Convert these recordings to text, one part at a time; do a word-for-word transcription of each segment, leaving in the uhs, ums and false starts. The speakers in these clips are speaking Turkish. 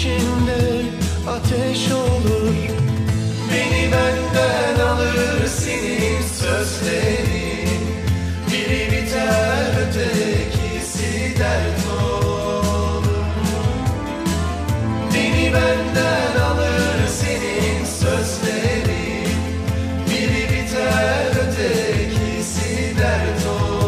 içinde ateş olur. Beni benden alır senin sözlerin. Biri biter ötekisi dert olur. Beni benden alır senin sözlerin. Biri biter ötekisi dert olur.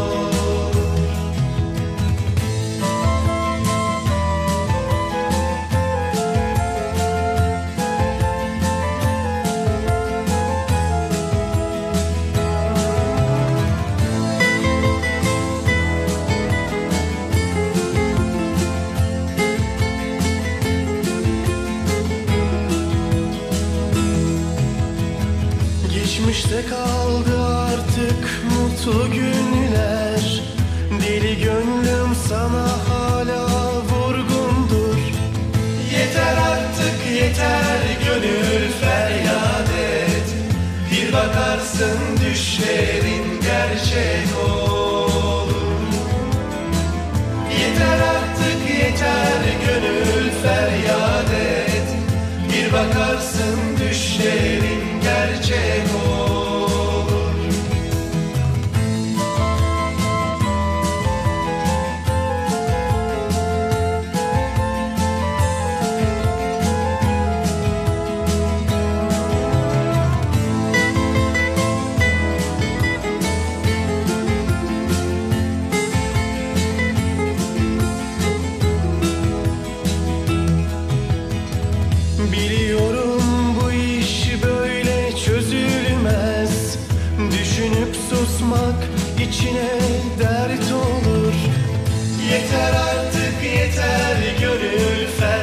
Geçmişte kaldı artık mutlu günler. Deli gönlüm sana hala vurgundur. Yeter artık yeter gönül feryat et. Bir bakarsın düşlerin gerçek olur. Yeter artık yeter gönül feryat et. Bir bakarsın düşlerin gerçek olur. Biliyorum bu iş böyle çözülmez. Düşünüp susmak içine dert olur. Yeter artık yeter gönül fer